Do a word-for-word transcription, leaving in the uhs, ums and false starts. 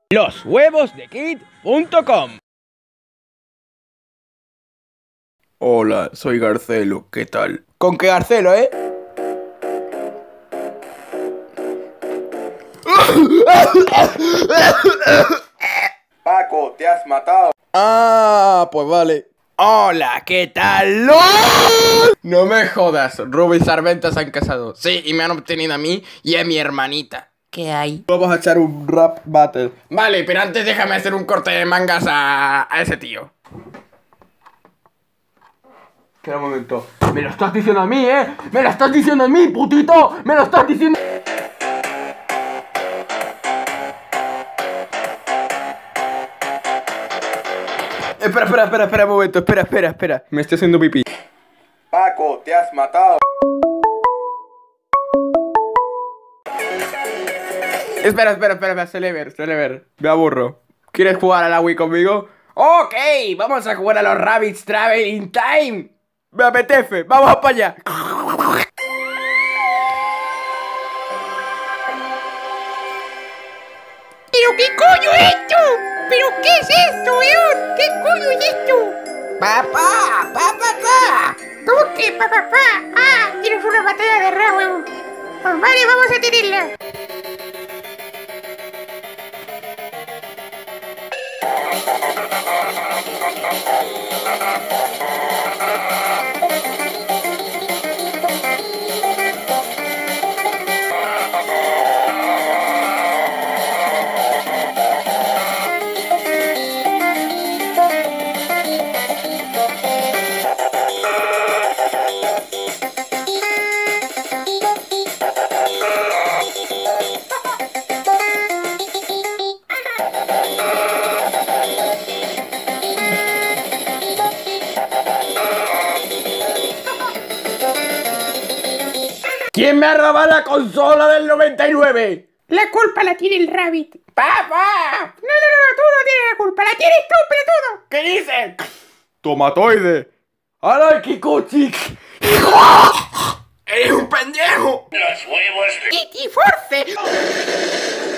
los huevos de kid punto com. Hola, soy Garcelo, ¿qué tal? ¿Con qué Garcelo, eh? Paco, te has matado. Ah, pues vale. Hola, ¿qué tal? ¡No! No me jodas, Ruby y Sarventa se han casado. Sí, y me han obtenido a mí y a mi hermanita. ¿Qué hay? Vamos a echar un rap battle. Vale, pero antes déjame hacer un corte de mangas a, a ese tío. Espera un momento. Me lo estás diciendo a mí, ¿eh? Me lo estás diciendo a mí, putito. Me lo estás diciendo. Espera, espera, espera, espera un momento. Espera, espera, espera. Me estoy haciendo pipí. Paco, te has matado. Espera, espera, espera, espera. Celeber, Celeber. Me aburro. ¿Quieres jugar a la Wii conmigo? Ok, vamos a jugar a los Rabbids Traveling Time. Me apetece, vamos para allá. ¿Pero qué coño es esto? ¿Pero qué es esto, weón? ¿Qué coño es esto? ¡Papá! ¡Papá, papá! ¿Cómo que papá, papá? Ah, tienes una batalla de rap, weón. Pues vale, vamos a tenerla. ¿Quién me ha robado la consola del noventa y nueve? La culpa la tiene el Rabbit. ¡Papá! No, no, no, tú no tienes la culpa, la tienes tú, pelotudo. ¿Qué dices? ¡Tomatoide! ¡Ahora Kikuchi! ¡Eres un pendejo! ¡Que te force!